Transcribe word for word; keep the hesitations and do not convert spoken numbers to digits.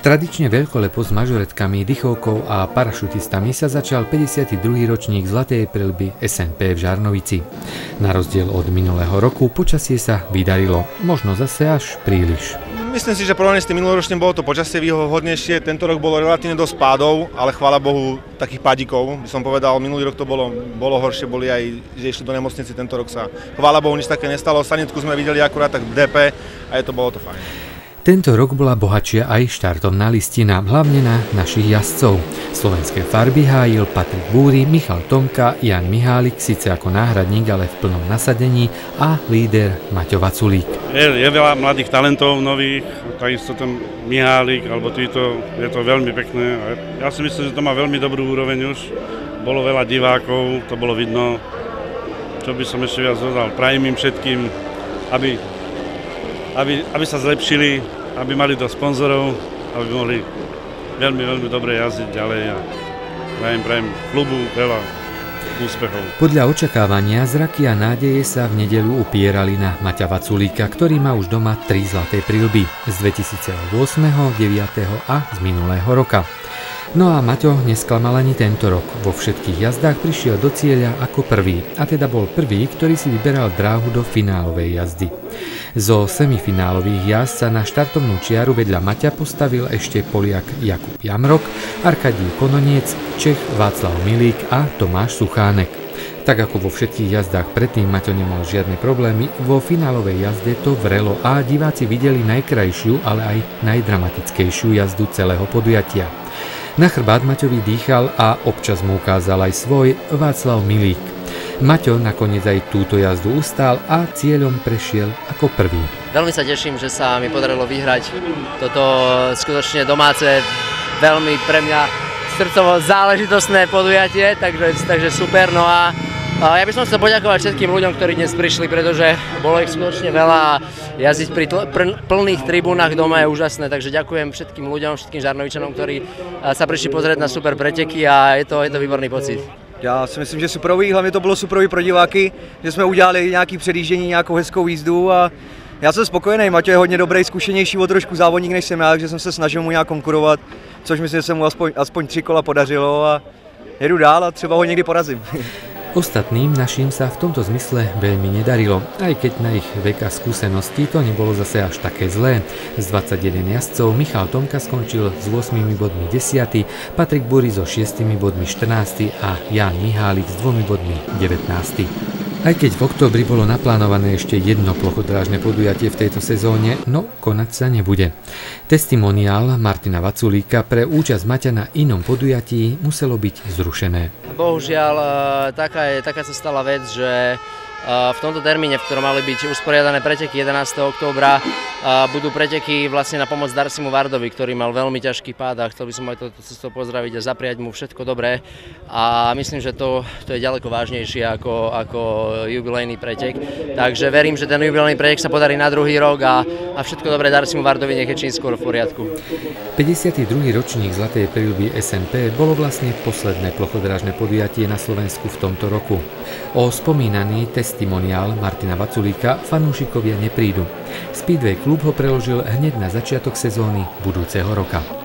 Tradične veľkolepo s mažoretkami, dychovkou a parašutistami sa začal päťdesiaty druhý ročník Zlatej preľby es en pé v Žarnovici. Na rozdiel od minulého roku počasie sa vydarilo, možno zase až príliš. Myslím si, že porovnaní s tým minuloročným bolo to počasie výhodnejšie. Tento rok bolo relatívne dosť pádov, ale chvála Bohu takých pádikov. By som povedal, minulý rok to bolo, bolo horšie, boli aj, že išli do nemocnice, tento rok sa chvála Bohu nič také nestalo. Sanitku sme videli akurát tak v dé pé a je to, bolo to fajn. Tento rok bola bohatšia aj štartovná listina, hlavne na našich jazdcov. Slovenské farby hájil Patrik Búry, Michal Tomka, Jan Mihálik, síce ako náhradník, ale v plnom nasadení, a líder Maťo Vaculík. Je, je veľa mladých talentov nových, takisto ten Mihálik, alebo títo, je to veľmi pekné. Ja si myslím, že to má veľmi dobrú úroveň už. Bolo veľa divákov, to bolo vidno. Čo by som ešte viac dodal, prajem im všetkým, aby Aby, aby sa zlepšili, aby mali do sponzorov, aby mohli veľmi, veľmi dobre jazdiť ďalej a prajem, prajem klubu veľa úspechov. Podľa očakávania zraky a nádeje sa v nedeľu upierali na Maťa Vaculíka, ktorý má už doma tri zlaté príľby z dvetisícosem, deväť a z minulého roka. No a Maťo nesklamal ani tento rok. Vo všetkých jazdách prišiel do cieľa ako prvý, a teda bol prvý, ktorý si vyberal dráhu do finálovej jazdy. Zo semifinálových jazd sa na štartovnú čiaru vedľa Maťa postavil ešte Poliak Jakub Jamrok, Arkadij Kononiec, Čech Václav Milík a Tomáš Suchánek. Tak ako vo všetkých jazdách predtým Maťo nemal žiadne problémy, vo finálovej jazde to vrelo a diváci videli najkrajšiu, ale aj najdramatickejšiu jazdu celého podujatia. Na chrbát Maťovi dýchal a občas mu ukázal aj svoj Václav Milík. Maťo nakoniec aj túto jazdu ustál a cieľom prešiel ako prvý. Veľmi sa teším, že sa mi podarilo vyhrať toto skutočne domáce, veľmi pre mňa srdcovo záležitostné podujatie, takže, takže super. No a, a ja by som chcel poďakovať všetkým ľuďom, ktorí dnes prišli, pretože bolo ich skutočne veľa a jazdiť pri plných tribúnach doma je úžasné, takže ďakujem všetkým ľuďom, všetkým Žarnovičanom, ktorí sa prišli pozrieť na super preteky a je to, je to výborný pocit. Já si myslím, že superový, hlavně to bylo superový pro diváky, že jsme udělali nějaké předjíždění, nějakou hezkou jízdu a já jsem spokojený. Maťo je hodně dobrý, zkušenější o trošku závodník než jsem já, takže jsem se snažil mu nějak konkurovat, což myslím, že se mu aspoň, aspoň tři kola podařilo a jedu dál a třeba ho někdy porazím. Ostatným našim sa v tomto zmysle veľmi nedarilo, aj keď na ich vek a skúsenosti to nebolo zase až také zlé. Z dvadsaťjeden jazdcov Michal Tomka skončil s ôsmimi bodmi desiaty, Patrik Búry so šiestimi bodmi štrnásty a Jan Mihálik s dvomi bodmi devätnásty. Aj keď v októbri bolo naplánované ešte jedno plochodrážne podujatie v tejto sezóne, no konať sa nebude. Testimoniál Martina Vaculíka pre účasť Maťa na inom podujatí muselo byť zrušené. Bohužiaľ, taká, je, taká sa stala vec, že v tomto termíne, v ktorom mali byť usporiadané preteky jedenásteho októbra, budú preteky vlastne na pomoc Darcymu Vardovi, ktorý mal veľmi ťažký pád a chcel by som aj toto cestou pozdraviť a zapriať mu všetko dobré. A myslím, že to, to je ďaleko vážnejšie ako, ako jubilejný pretek. Takže verím, že ten jubilejný pretek sa podarí na druhý rok a, a všetko dobré Darcymu Vardovi, nech je čím skôr v poriadku. päťdesiaty druhý ročník Zlatej preľby es en pé bolo vlastne posledné plochodrážne podujatie na Slovensku v tomto roku. O spomínaný testimoniál Martina Vaculíka fanúšikovia neprídu. Speedway klub ho preložil hneď na začiatok sezóny budúceho roka.